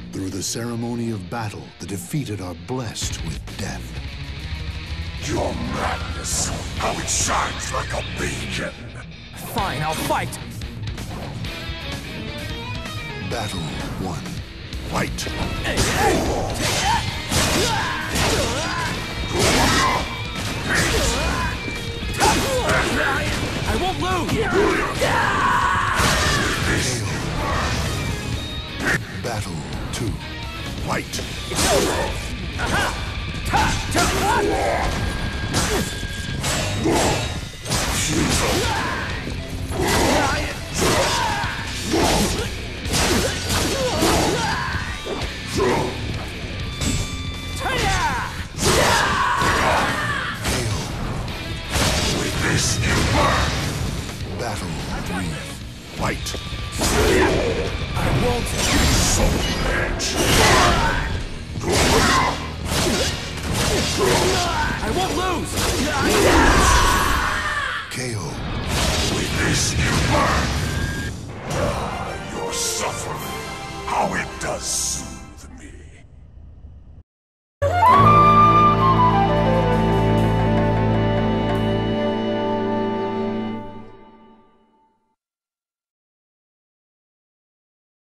Through the ceremony of battle, the defeated are blessed with death. Your madness, how it shines like a beacon! Fine, I'll fight! Battle 1. Fight! I won't lose! Battle 2. Fight! It's over! With this you burn! Battle 3. Fight! I won't! Soul edge! I won't lose! KO. With this you burn! Your suffering, how it does